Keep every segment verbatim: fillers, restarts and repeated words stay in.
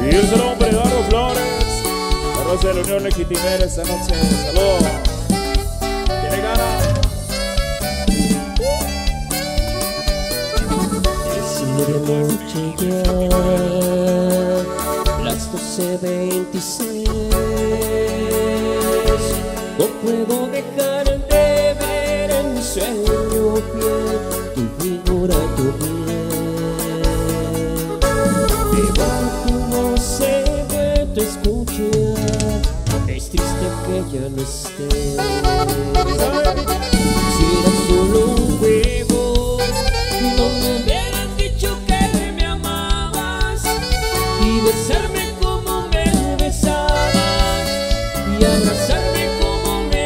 Y un saludo para Eduardo Flores, la Rosa de la Unión Legitimera esta noche. Saludos. ¿Tiene ganas? Es medianoche ya, las doce veintiséis. No puedo dejar de ver en mi sueño fiel tu figura, tu piel. Igual tu voz se vuelve a escuchar, es triste que ya no estés. Si era solo un juego y no me hubieras dicho que me amabas y besarme como me besabas y abrazarme como me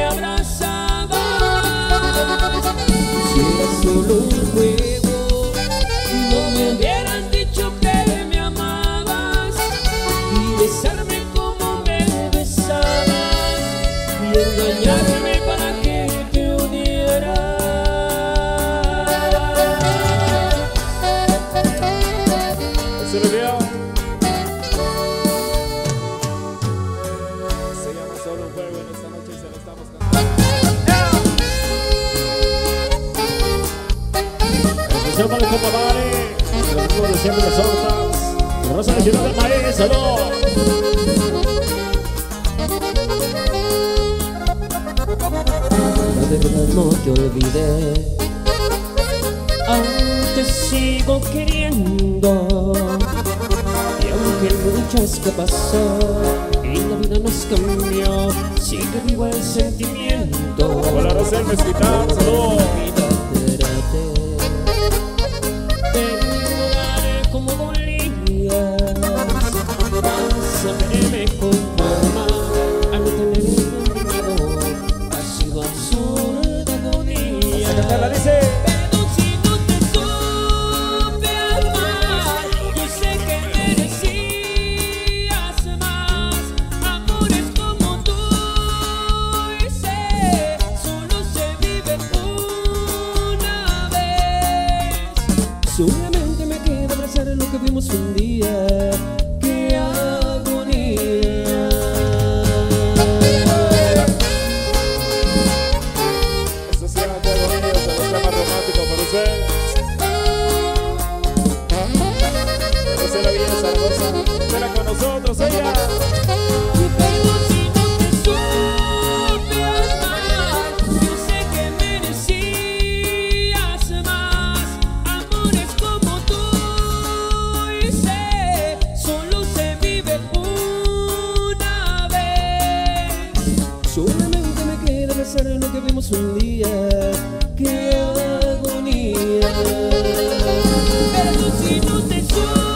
abrazabas. Si era solo un juego y no me hubieras dicho que me amabas y besarme como me besabas y engañarme para que te odiara. ¿Se lo vio? Se llama Solo un Juego en esta noche y se lo estamos cantando. Atención para el compa Vale, el equipo de siempre de Sortas, la Rosa Nacional del Maíz. ¡Saludos! La verdad no te olvidé, aún te sigo queriendo. Y aunque mucho es que pasó y la vida nos cambió, sigue vivo el sentimiento. Hola Rosa del Mezquital, saludos. Te ignoraré como Bolívar, vas a verme conformar al no tener miedo. Ha sido absurda agonía. La cantarla dice. Pero si no te supe amar, yo sé que merecías más amores como tú. Y sé, solo se vive una vez. Solamente me queda abrazar lo que vimos un día. ¡Qué agonía! Esto se llama Juego Niños, se los temas románticos para ustedes. Esa es la Villa Zaragoza, espera con nosotros ella. Pero si no te supe amar, yo sé que merecías más amores como tú. Y sé, solo se vive una vez. Solamente me queda besar lo que vimos un día. ¡Qué agonía! Pero si no te supe